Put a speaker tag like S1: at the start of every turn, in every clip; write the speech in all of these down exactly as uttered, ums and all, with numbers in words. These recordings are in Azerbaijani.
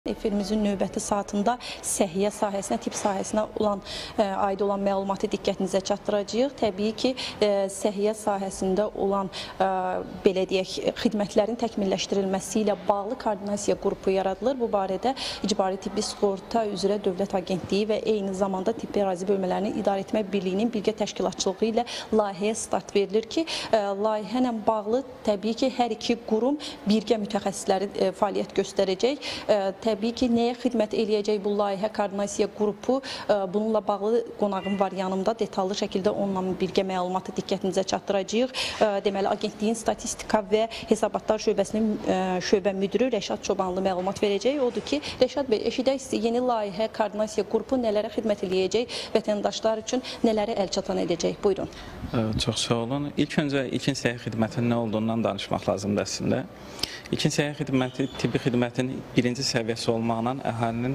S1: Efirimizin növbəti saatında səhiyyə sahəsinə, tibb sahəsinə olan, ə, aid olan məlumatı diqqətinizə çatdıracağıq. Təbii ki, ə, səhiyyə sahəsində olan, ə, belə deyək, xidmətlərin təkmilləşdirilməsi ilə bağlı koordinasiya qrupu yaradılır. Bu barədə İcbari Tibbi Sığorta üzrə Dövlət Agentliyi və eyni zamanda Tibbi Ərazi Bölmələrini İdarə Etmə Birliyinin birgə təşkilatçılığı ilə layihəyə start verilir ki, ə, layihə ilə bağlı təbii ki, hər iki qurum birgə mütəxəssisləri ə, fəaliyyət göstərəcək. Ə, Təbii ki, nəyə xidmət eləyəcək bu layihə koordinasiya qrupu, bununla bağlı qonağım var yanımda, detallı şəkildə onunla birgə məlumatı diqqətinizə çatdıracağıq. Deməli, Agentliyin Statistika və Hesabatlar Şöbəsinin şöbə müdürü Rəşad Çobanlı məlumat verəcək. Odur ki, Rəşad bəy, eşidək yeni layihə koordinasiya qrupu nələrə xidmət eləyəcək, vətəndaşlar üçün nələri əlçatan edəcək? Buyurun.
S2: Çox sağ olun. İlk öncə ilkin səhiyyə xidmətinin nə olduğundan danışmaq lazımdır əslində. İlkin səhiyyə xidməti, tibbi xidmətin birinci səviyyəsi olmaqla əhalinin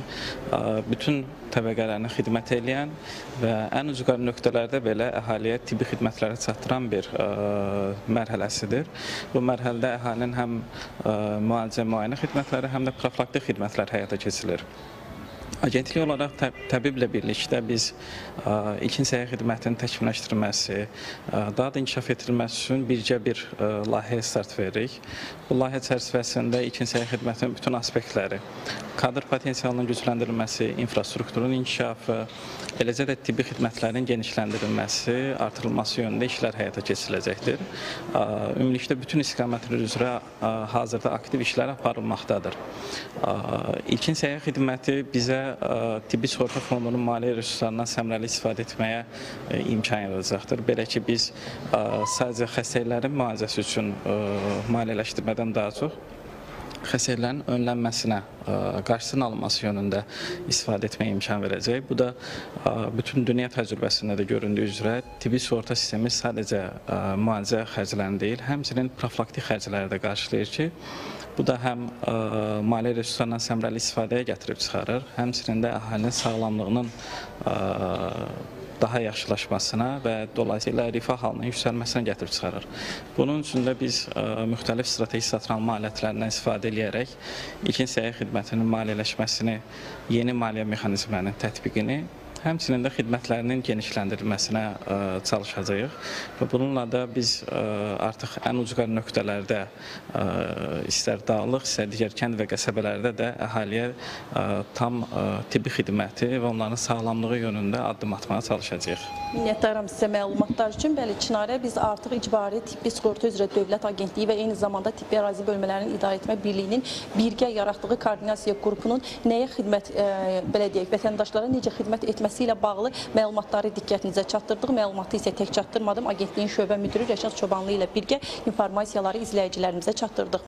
S2: bütün təbəqələrinə xidmət edən və ən ucqar nöqtələrdə belə əhaliyə tibbi xidmətləri çatdıran bir ə, mərhələsidir. Bu mərhələdə əhalinin həm ə, müalicə müayinə xidmətləri, həm də profilaktik xidmətlər həyata keçirilir. Agentlik olaraq təb təbiblə birlikdə biz ə, ilkin səhiyyə xidmətinin təkmilləşdirilməsi, ə, daha da inkişaf etdirilməsi üçün bircə bir ə, layihəyə start veririk. Bu layihə çərçivəsində ilkin səhiyyə xidmətinin bütün aspektləri, kadr potensialının gücləndirilməsi, infrastrukturun inkişafı, eləcə də tibbi xidmətlərin genişləndirilməsi, artırılması yönündə işlər həyata keçiriləcəkdir. Ə, ümumilikdə bütün istiqamətlər üzrə ə, hazırda aktiv işlər aparılmaqdadır. Ə, ilkin səhiyyə xidməti bizə tibbi sığorta fondunun maliyyə resurslarından səmrəli istifadə etməyə imkan yaradacaqdır. Belə ki, biz sadəcə xəstələrin müalicəsi üçün maliyyələşdirmədən daha çox xəstələrin önlənməsinə, qarşısının alınması yönündə istifadə etməyə imkan verəcək. Bu da bütün dünya təcrübəsində də göründüyü üzrə tibbi sığorta sistemi sadəcə müalicə xərclərini deyil, həmçinin profilaktik xərcləri də qarşılayır ki, bu da həm ə, maliyyə resurslarından səmrəli istifadəyə gətirib çıxarır, həmçinin də əhalinin sağlamlığının ə, daha yaxşılaşmasına və dolayısıyla rifah halının yüksəlməsinə gətirib çıxarır. Bunun üçün də biz ə, müxtəlif strateji satın alətlərindən istifadə edərək ilkin səhiyyə xidmətinin maliyyələşməsini, yeni maliyyə mexanizmlərinin tətbiqini, həmçinin də xidmətlərinin genişləndirilməsinə ə, çalışacağıq və bununla da biz ə, artıq ən ucqar nöqtələrdə ə, istər dağlıq, istər digər kənd və qəsəbələrdə də əhaliyə ə, tam ə, tibbi xidməti və onların sağlamlığı yönündə addım atmağa çalışacağıq.
S1: Minnətdaram sizə məlumatlar üçün. Bəli, Çinarə, biz artıq İcbari Tibbi Sığorta üzrə Dövlət Agentliyi və eyni zamanda Tibbi Ərazi Bölmələrini İdarə Etmə Birliyinin birgə yaratdığı koordinasiya qrupunun nəyə xidmət, ə, belə deyək, vətəndaşlara necə xidmət etməsi ilə bağlı məlumatları diqqətinizə çatdırdıq. Məlumatı isə tək çatdırmadım. Agentliyin şöbə müdürü Rəşad Çobanlı ilə birgə informasiyaları izləyicilərimizə çatdırdıq.